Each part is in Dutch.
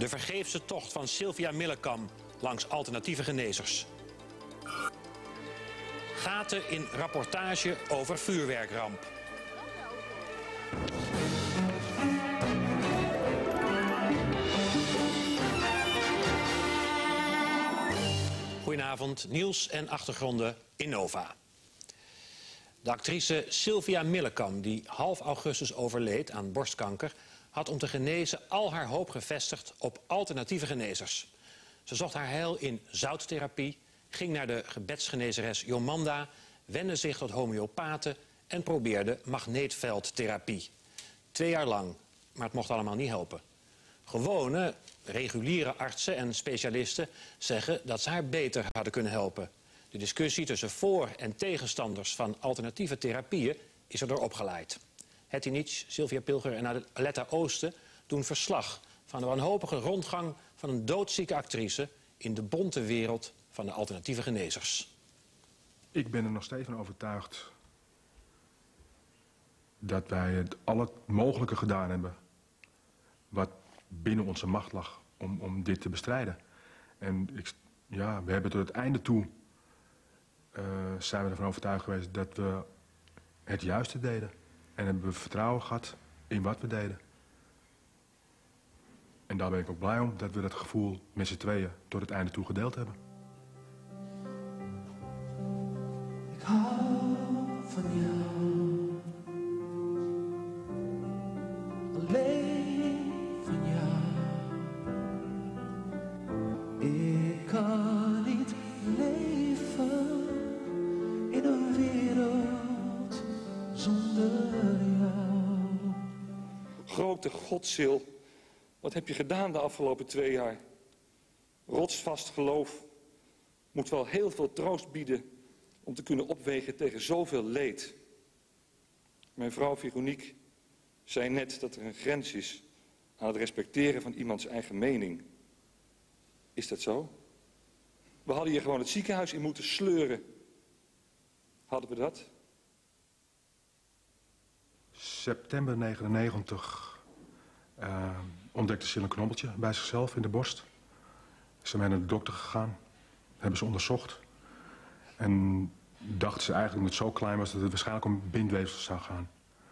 De vergeefse tocht van Sylvia Millekam langs alternatieve genezers. Gaten in rapportage over vuurwerkramp. Goedenavond, nieuws en achtergronden in Nova. De actrice Sylvia Millekam, die half augustus overleed aan borstkanker, had om te genezen al haar hoop gevestigd op alternatieve genezers. Ze zocht haar heil in zouttherapie, ging naar de gebedsgenezeres Jomanda, wendde zich tot homeopaten en probeerde magneetveldtherapie. 2 jaar lang, maar het mocht allemaal niet helpen. Gewone, reguliere artsen en specialisten zeggen dat ze haar beter hadden kunnen helpen. De discussie tussen voor- en tegenstanders van alternatieve therapieën is erdoor opgeleid. Hetty Nietzsche, Sylvia Pilger en Aletta Oosten doen verslag van de wanhopige rondgang van een doodzieke actrice in de bonte wereld van de alternatieve genezers. Ik ben er nog steeds van overtuigd dat wij het al het mogelijke gedaan hebben wat binnen onze macht lag om dit te bestrijden. En we hebben tot het einde toe zijn we ervan overtuigd geweest dat we het juiste deden. En hebben we vertrouwen gehad in wat we deden. En daar ben ik ook blij om dat we dat gevoel met z'n tweeën tot het einde toe gedeeld hebben. Ik hou van jou, alleen van jou. Ik kan niet leven in een wereld zonder jou. Grote Godsil, wat heb je gedaan de afgelopen 2 jaar? Rotsvast geloof moet wel heel veel troost bieden om te kunnen opwegen tegen zoveel leed. Mijn vrouw Veronique zei net dat er een grens is aan het respecteren van iemands eigen mening. Is dat zo? We hadden hier gewoon het ziekenhuis in moeten sleuren. Hadden we dat? September 1999 ontdekte ze een knobbeltje bij zichzelf in de borst. Ze zijn naar de dokter gegaan, hebben ze onderzocht. En dachten ze eigenlijk dat het zo klein was dat het waarschijnlijk om bindweefsel zou gaan.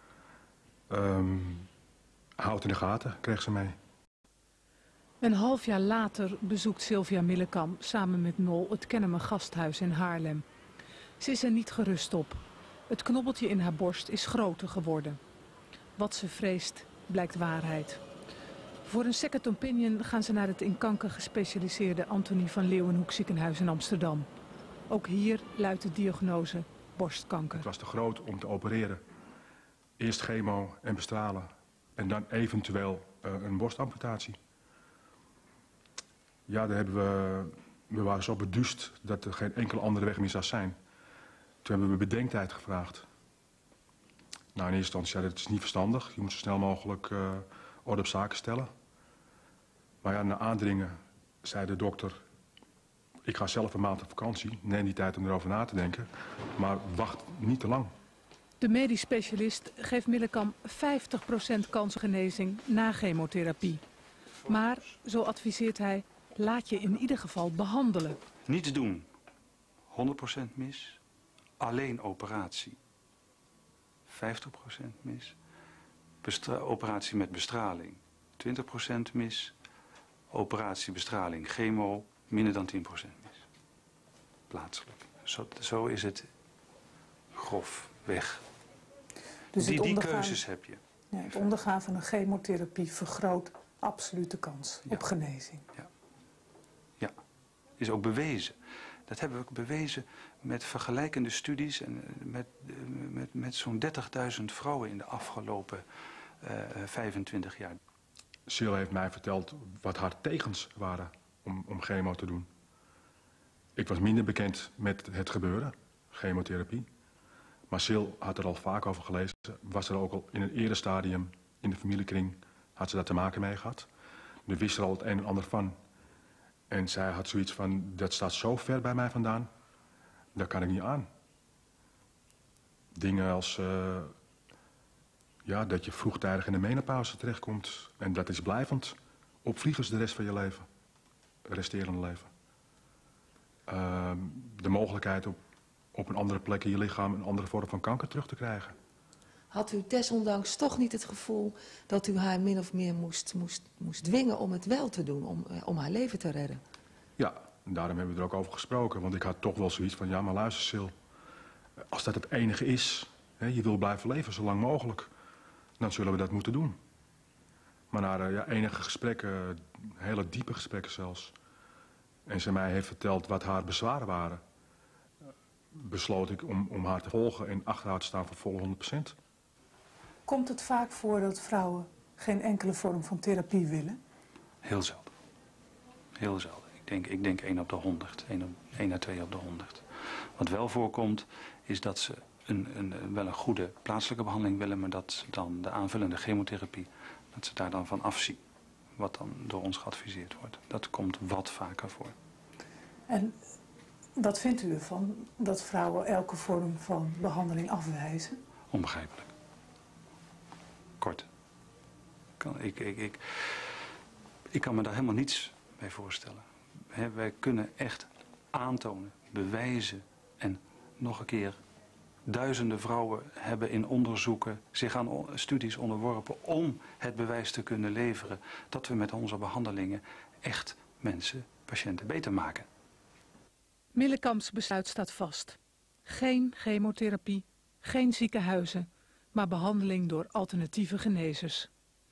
Houd in de gaten kreeg ze mee. Een half jaar later bezoekt Sylvia Millekam samen met Nol het Kennemer Gasthuis in Haarlem. Ze is er niet gerust op. Het knobbeltje in haar borst is groter geworden. Wat ze vreest, blijkt waarheid. Voor een second opinion gaan ze naar het in kanker gespecialiseerde Antonie van Leeuwenhoek ziekenhuis in Amsterdam. Ook hier luidt de diagnose borstkanker. Het was te groot om te opereren. Eerst chemo en bestralen en dan eventueel een borstamputatie. Ja, daar we waren zo beduust dat er geen enkele andere weg meer zou zijn. Toen hebben we bedenktijd gevraagd. Nou, in eerste instantie, dat is niet verstandig. Je moet zo snel mogelijk orde op zaken stellen. Maar ja, na aandringen zei de dokter, ik ga zelf een maand op vakantie. Neem die tijd om erover na te denken. Maar wacht niet te lang. De medisch specialist geeft Millekam 50% kans op genezing na chemotherapie. Maar, zo adviseert hij, laat je in ieder geval behandelen. Niets doen. 100% mis. Alleen operatie. 50% mis. Operatie met bestraling. 20% mis. Operatie, bestraling, chemo, minder dan 10% mis. Plaatselijk. Zo is het grof weg. Dus die keuzes heb je. Ja, het ondergaan van een chemotherapie vergroot absolute kans op genezing. Ja, is ook bewezen. Dat hebben we ook bewezen met vergelijkende studies en met zo'n 30.000 vrouwen in de afgelopen 25 jaar. Sil heeft mij verteld wat haar tegens waren om chemo te doen. Ik was minder bekend met het gebeuren, chemotherapie. Maar Sil had er al vaak over gelezen. Was er ook al in een eerder stadium in de familiekring, had ze daar te maken mee gehad. We wisten er al het een en ander van. En zij had zoiets van, dat staat zo ver bij mij vandaan, daar kan ik niet aan. Dingen als dat je vroegtijdig in de menopauze terechtkomt. En dat is blijvend. opvliegers de rest van je leven. Resterende leven. De mogelijkheid op een andere plek in je lichaam een andere vorm van kanker terug te krijgen. Had u desondanks toch niet het gevoel dat u haar min of meer moest dwingen om het wel te doen, om haar leven te redden? Ja, daarom hebben we er ook over gesproken. Want ik had toch wel zoiets van, ja maar luister Sil, als dat het enige is, hè, je wil blijven leven zo lang mogelijk, dan zullen we dat moeten doen. Maar na enige gesprekken, hele diepe gesprekken zelfs, en ze mij heeft verteld wat haar bezwaren waren, besloot ik om haar te volgen en achter haar te staan voor volle 100%. Komt het vaak voor dat vrouwen geen enkele vorm van therapie willen? Heel zelden. Heel zelden. Ik denk 1 op de 100. 1 à 2 op de 100. Wat wel voorkomt is dat ze wel een goede plaatselijke behandeling willen, maar dat ze dan de aanvullende chemotherapie, dat ze daar dan van afzien. Wat dan door ons geadviseerd wordt. Dat komt wat vaker voor. En wat vindt u ervan dat vrouwen elke vorm van behandeling afwijzen? Onbegrijpelijk. Kort. Ik kan me daar helemaal niets bij voorstellen. Wij kunnen echt aantonen, bewijzen en nog een keer duizenden vrouwen hebben in onderzoeken zich aan studies onderworpen om het bewijs te kunnen leveren dat we met onze behandelingen echt mensen, patiënten beter maken. Millekamps besluit staat vast. Geen chemotherapie, geen ziekenhuizen, maar behandeling door alternatieve genezers.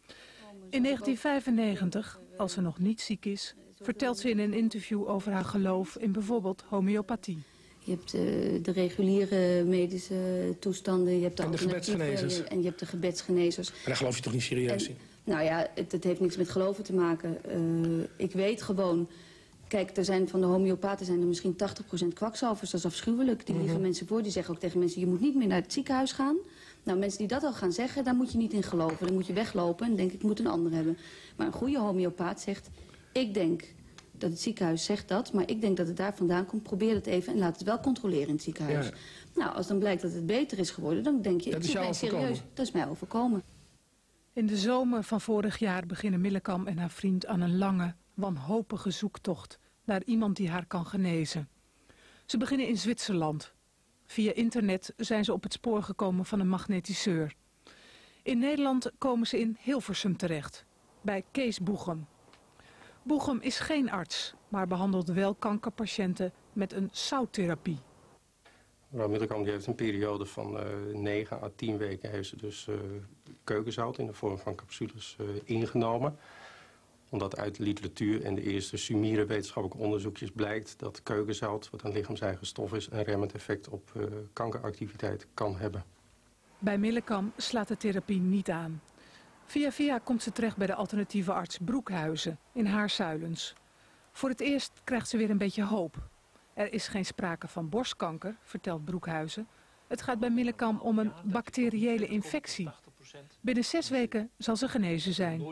In 1995, als ze nog niet ziek is, vertelt ze in een interview over haar geloof in bijvoorbeeld homeopathie. Je hebt de reguliere medische toestanden, je hebt de gebedsgenezers. En je hebt de gebedsgenezers. Maar daar geloof je toch niet serieus in? Nou ja, het heeft niks met geloven te maken. Ik weet gewoon, kijk, er zijn van de homeopaten zijn er misschien 80% kwakzalvers. Dat is afschuwelijk. Die liegen mensen voor, die zeggen ook tegen mensen, je moet niet meer naar het ziekenhuis gaan. Nou, mensen die dat al gaan zeggen, daar moet je niet in geloven. Dan moet je weglopen en denk ik moet een ander hebben. Maar een goede homeopaat zegt, ik denk dat het ziekenhuis zegt dat, maar ik denk dat het daar vandaan komt. Probeer het even en laat het wel controleren in het ziekenhuis. Ja. Nou, als dan blijkt dat het beter is geworden, dan denk je, dat is jou serieus. Dat is mij overkomen. In de zomer van vorig jaar beginnen Millekam en haar vriend aan een lange, wanhopige zoektocht naar iemand die haar kan genezen. Ze beginnen in Zwitserland. Via internet zijn ze op het spoor gekomen van een magnetiseur. In Nederland komen ze in Hilversum terecht, bij Kees Boegem. Boegem is geen arts, maar behandelt wel kankerpatiënten met een zouttherapie. Mevrouw Millekam heeft een periode van 9 à 10 weken heeft ze dus keukenzout in de vorm van capsules ingenomen. Omdat uit de literatuur en de eerste summiere wetenschappelijke onderzoekjes blijkt dat keukenzout, wat een lichaams-eigen stof is, een remmend effect op kankeractiviteit kan hebben. Bij Millekam slaat de therapie niet aan. Via komt ze terecht bij de alternatieve arts Broekhuizen in Haarzuilens. Voor het eerst krijgt ze weer een beetje hoop. Er is geen sprake van borstkanker, vertelt Broekhuizen. Het gaat bij Millekam om een bacteriële infectie. Binnen 6 weken zal ze genezen zijn.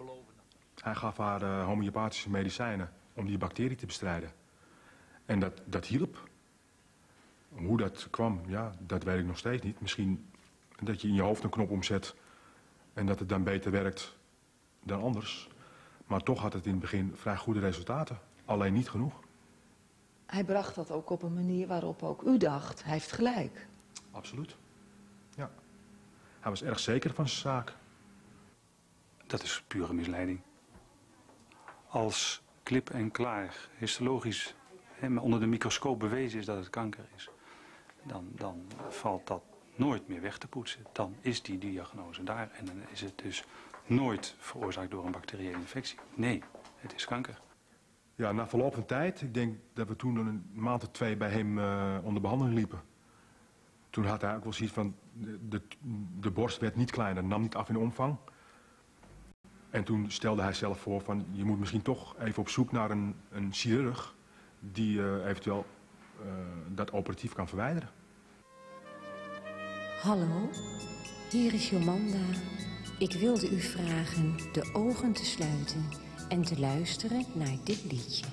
Hij gaf haar homeopathische medicijnen om die bacterie te bestrijden. En dat hielp. Hoe dat kwam, ja, dat weet ik nog steeds niet. Misschien dat je in je hoofd een knop omzet en dat het dan beter werkt dan anders. Maar toch had het in het begin vrij goede resultaten. Alleen niet genoeg. Hij bracht dat ook op een manier waarop ook u dacht, hij heeft gelijk. Absoluut. Ja. Hij was erg zeker van zijn zaak. Dat is pure misleiding. Als klip en klaar, histologisch, onder de microscoop bewezen is dat het kanker is, dan valt dat nooit meer weg te poetsen. Dan is die diagnose daar en dan is het dus nooit veroorzaakt door een bacteriële infectie. Nee, het is kanker. Ja, na verloop van tijd, ik denk dat we toen een maand of 2 bij hem onder behandeling liepen. Toen had hij ook wel zoiets van, de borst werd niet kleiner, nam niet af in omvang. En toen stelde hij zelf voor van, je moet misschien toch even op zoek naar een chirurg die eventueel dat operatief kan verwijderen. Hallo, hier is Jomanda. Ik wilde u vragen de ogen te sluiten en te luisteren naar dit liedje.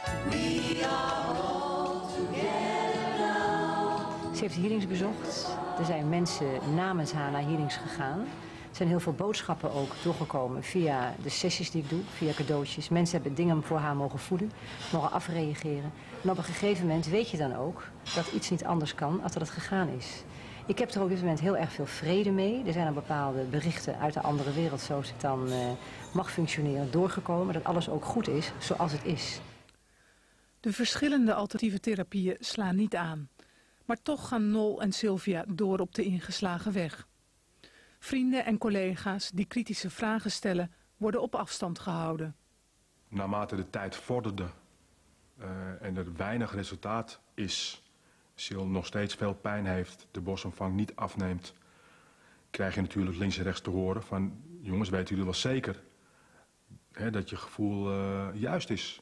We are all together now. Ze heeft healings bezocht Er zijn mensen namens haar naar healings gegaan. Er zijn heel veel boodschappen ook doorgekomen via de sessies die ik doe, via cadeautjes. Mensen hebben dingen voor haar mogen voelen, mogen afreageren. En op een gegeven moment weet je dan ook dat iets niet anders kan als dat het gegaan is. Ik heb er op dit moment heel erg veel vrede mee. Er zijn al bepaalde berichten uit de andere wereld, zoals het dan mag functioneren, doorgekomen. Dat alles ook goed is zoals het is. De verschillende alternatieve therapieën slaan niet aan. Maar toch gaan Nol en Sylvia door op de ingeslagen weg. Vrienden en collega's die kritische vragen stellen, worden op afstand gehouden. Naarmate de tijd vorderde en er weinig resultaat is, Sil nog steeds veel pijn heeft, de borstomvang niet afneemt, krijg je natuurlijk links en rechts te horen van, jongens, weten jullie wel zeker dat je gevoel juist is?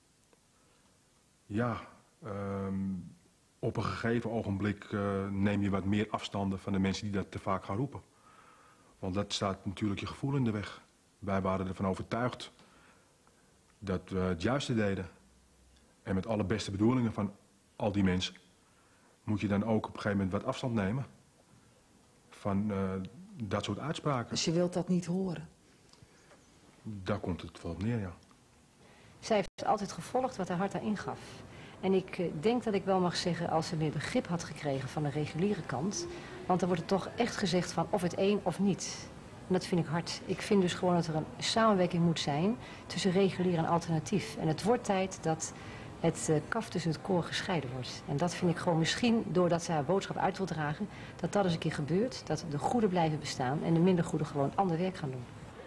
Ja, op een gegeven ogenblik neem je wat meer afstanden van de mensen die dat te vaak gaan roepen. Want dat staat natuurlijk je gevoel in de weg. Wij waren ervan overtuigd dat we het juiste deden. En met alle beste bedoelingen van al die mensen moet je dan ook op een gegeven moment wat afstand nemen van dat soort uitspraken. Dus je wilt dat niet horen? Daar komt het wel op neer, ja. Zij heeft altijd gevolgd wat haar hart daarin gaf. En ik denk dat ik wel mag zeggen, als ze meer begrip had gekregen van de reguliere kant. Want dan wordt het toch echt gezegd van of het een of niet. En dat vind ik hard. Ik vind dus gewoon dat er een samenwerking moet zijn tussen regulier en alternatief. En het wordt tijd dat het kaf tussen het koor gescheiden wordt. En dat vind ik gewoon misschien, doordat zij haar boodschap uit wil dragen, dat dat eens een keer gebeurt. Dat de goede blijven bestaan en de minder goede gewoon ander werk gaan doen.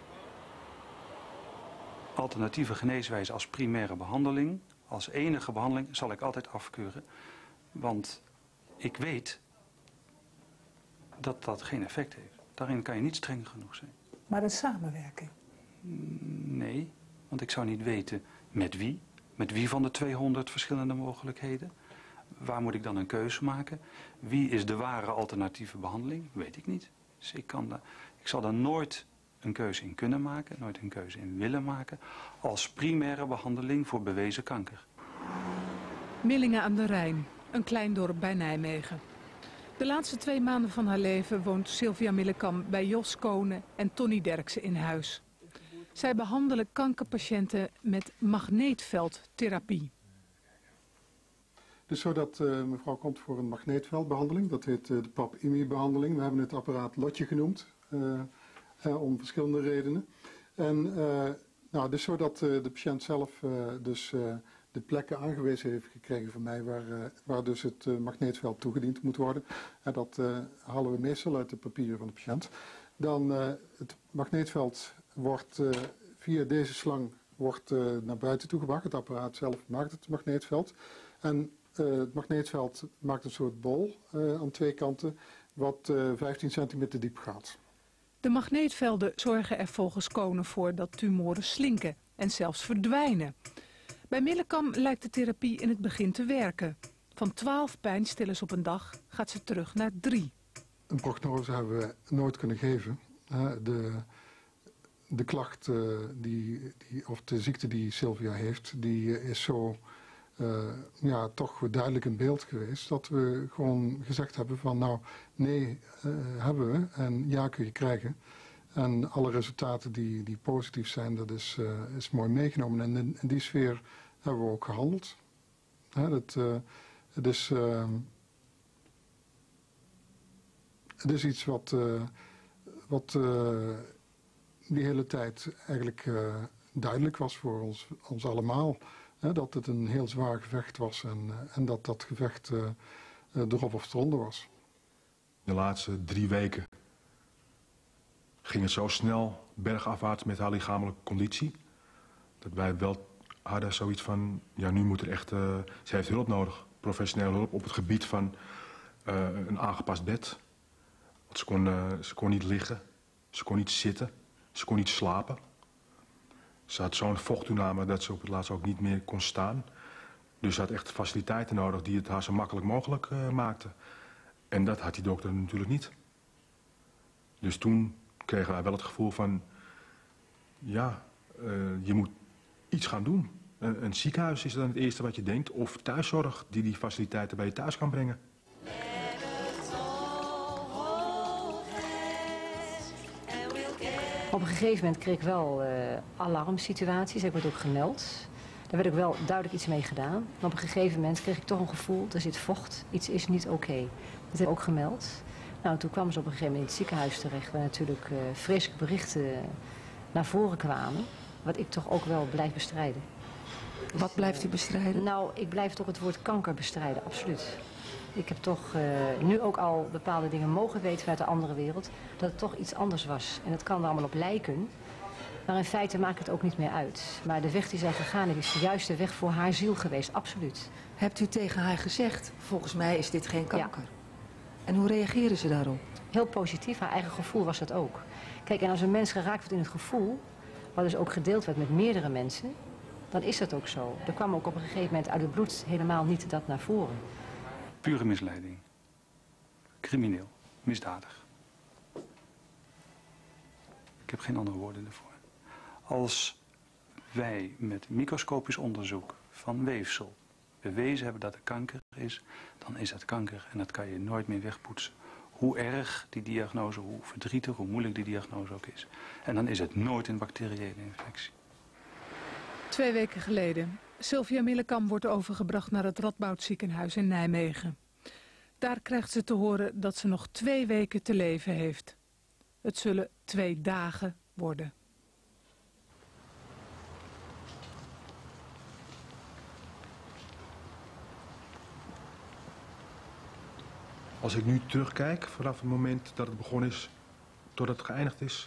Alternatieve geneeswijze als primaire behandeling, als enige behandeling, zal ik altijd afkeuren. Want ik weet dat dat geen effect heeft. Daarin kan je niet streng genoeg zijn. Maar een samenwerking? Nee, want ik zou niet weten met wie. Met wie van de 200 verschillende mogelijkheden. Waar moet ik dan een keuze maken? Wie is de ware alternatieve behandeling? Weet ik niet. Dus ik zal daar nooit een keuze in kunnen maken, nooit een keuze in willen maken, als primaire behandeling voor bewezen kanker. Millingen aan de Rijn, een klein dorp bij Nijmegen. De laatste 2 maanden van haar leven woont Sylvia Millekam bij Jos Konen en Tony Derksen in huis. Zij behandelen kankerpatiënten met magneetveldtherapie. Dus zodat mevrouw komt voor een magneetveldbehandeling, dat heet de PAP-IMI-behandeling. We hebben het apparaat Lotje genoemd. Om verschillende redenen. En dus zodat de patiënt zelf de plekken aangewezen heeft gekregen van mij waar dus het magneetveld toegediend moet worden. En dat halen we meestal uit de papieren van de patiënt. Dan het magneetveld wordt via deze slang naar buiten toe gebracht. Het apparaat zelf maakt het magneetveld. En het magneetveld maakt een soort bol aan 2 kanten wat 15 centimeter diep gaat. De magneetvelden zorgen er volgens Konen voor dat tumoren slinken en zelfs verdwijnen. Bij Millekam lijkt de therapie in het begin te werken. Van 12 pijnstillers op een dag gaat ze terug naar 3. Een prognose hebben we nooit kunnen geven. De klacht of de ziekte die Sylvia heeft, die is zo toch duidelijk in beeld geweest. Dat we gewoon gezegd hebben van nou nee hebben we en ja kun je krijgen. En alle resultaten die positief zijn, dat is mooi meegenomen. En in die sfeer hebben we ook gehandeld. Het is iets wat die hele tijd eigenlijk duidelijk was voor ons allemaal. Dat het een heel zwaar gevecht was en dat gevecht erop of eronder was. De laatste 3 weken ging het zo snel bergafwaarts met haar lichamelijke conditie. Dat wij wel hadden zoiets van, ja nu moet er echt, ze heeft hulp nodig. Professionele hulp op het gebied van een aangepast bed. Want ze kon niet liggen, ze kon niet zitten, ze kon niet slapen. Ze had zo'n vochttoename dat ze op het laatst ook niet meer kon staan. Dus ze had echt faciliteiten nodig die het haar zo makkelijk mogelijk maakten. En dat had die dokter natuurlijk niet. Dus toen kregen wij wel het gevoel van, ja, je moet iets gaan doen. Een ziekenhuis is dan het eerste wat je denkt. Of thuiszorg die faciliteiten bij je thuis kan brengen. Op een gegeven moment kreeg ik wel alarmsituaties. Ik werd ook gemeld. Daar werd ook wel duidelijk iets mee gedaan. Maar op een gegeven moment kreeg ik toch een gevoel, er zit vocht, iets is niet oké. Dat heb ik ook gemeld. Nou, toen kwamen ze op een gegeven moment in het ziekenhuis terecht, waar natuurlijk vreselijke berichten naar voren kwamen. Wat ik toch ook wel blijf bestrijden. Wat blijft u bestrijden? Nou, ik blijf toch het woord kanker bestrijden, absoluut. Ik heb toch nu ook al bepaalde dingen mogen weten vanuit de andere wereld, dat het toch iets anders was. En het kan er allemaal op lijken. Maar in feite maakt het ook niet meer uit. Maar de weg die zij gegaan heeft, is de juiste weg voor haar ziel geweest, absoluut. Hebt u tegen haar gezegd, volgens mij is dit geen kanker? Ja. En hoe reageren ze daarop? Heel positief, haar eigen gevoel was dat ook. Kijk, en als een mens geraakt wordt in het gevoel, wat dus ook gedeeld werd met meerdere mensen, dan is dat ook zo. Er kwam ook op een gegeven moment uit het bloed helemaal niet dat naar voren. Pure misleiding. Crimineel. Misdadig. Ik heb geen andere woorden ervoor. Als wij met microscopisch onderzoek van weefsel bewezen hebben dat er kanker is, dan is het kanker en dat kan je nooit meer wegpoetsen. Hoe erg die diagnose, hoe verdrietig, hoe moeilijk die diagnose ook is. En dan is het nooit een bacteriële infectie. 2 weken geleden. Sylvia Millekam wordt overgebracht naar het Radboud ziekenhuis in Nijmegen. Daar krijgt ze te horen dat ze nog 2 weken te leven heeft. Het zullen 2 dagen worden. Als ik nu terugkijk, vanaf het moment dat het begonnen is tot het geëindigd is,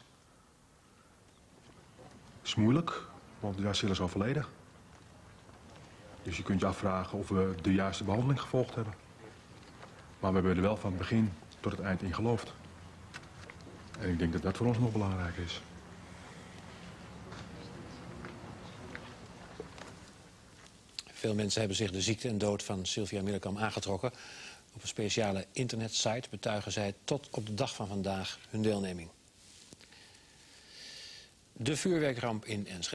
is het moeilijk, want Sil is overleden. Dus je kunt je afvragen of we de juiste behandeling gevolgd hebben. Maar we hebben er wel van het begin tot het eind in geloofd. En ik denk dat dat voor ons nog belangrijk is. Veel mensen hebben zich de ziekte en dood van Sylvia Millekam aangetrokken. Op een speciale internetsite betuigen zij tot op de dag van vandaag hun deelneming. De vuurwerkramp in Enschede.